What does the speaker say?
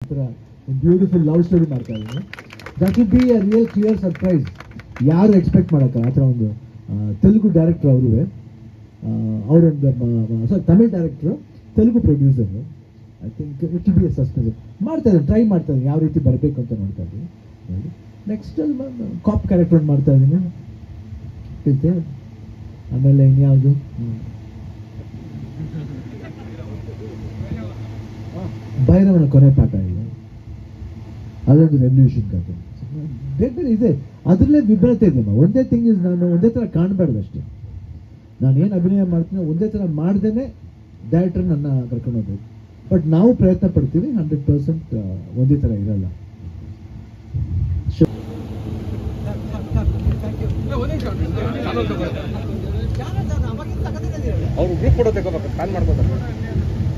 ಥರ beautiful love story ಮಾಡ್ತಾ ಇದ್ದೀನಿ. That will be a real clear surprise. ಯಾರು ಎಕ್ಸ್ಪೆಕ್ಟ್ ಮಾಡೋಕ್ಕಲ್ಲ ಆ ಥರ ಒಂದು ತೆಲುಗು ಡೈರೆಕ್ಟ್ರು ಅವರುವೆ. ಅವರೊಂದು Tamil director, Telugu producer. I think it will be a suspense. ಮಾಡ್ತಾ ಇದ್ದೀನಿ, ಟ್ರೈ ಮಾಡ್ತಾ ಇದ್ದೀನಿ ಯಾವ ರೀತಿ ಬರಬೇಕು ಅಂತ ನೋಡ್ತಾ ಇದ್ದೀನಿ. ನೆಕ್ಸ್ಟ್ ಕಾಪ್ ಕ್ಯಾರೆಕ್ಟರ್ ಒಂದು ಮಾಡ್ತಾ ಇದ್ದೀನಿ ಇರುತ್ತೆ. ಆಮೇಲೆ ಇನ್ಯಾವುದು ಭೈರವನ ಕೊನೆ ಪಾಠ ಇದೆ, ಅದೊಂದು ರೆವಲ್ಯೂಷನ್ ಕಥೆ. ಬೇರೆ ಬೇರೆ ಇದೆ, ಅದರಲ್ಲೇ ವಿಭ್ರತೆ ಇದೆ. ಒಂದೇ ಥಿಂಗ್ ಇಸ್, ನಾನು ಒಂದೇ ಥರ ಕಾಣಬಾರ್ದು ಅಷ್ಟೇ. ನಾನು ಏನು ಅಭಿನಯ ಮಾಡ್ತೀನಿ ಒಂದೇ ಥರ ಮಾಡ್ದೇ ಡೈರೆಕ್ಟರ್ ನನ್ನ ಕರ್ಕೊಂಡು ಹೋಗ್ಬೇಕು. ಬಟ್ ನಾವು ಪ್ರಯತ್ನ ಪಡ್ತೀವಿ 100% ಒಂದೇ ಥರ ಇರಲ್ಲ. ಅವ್ರು ಗ್ರೂಪ್ ಫೋಟೋ ತೆಗೋಬೇಕು, ಪ್ಲಾನ್ ಮಾಡ್ಕೋತಾರೆ.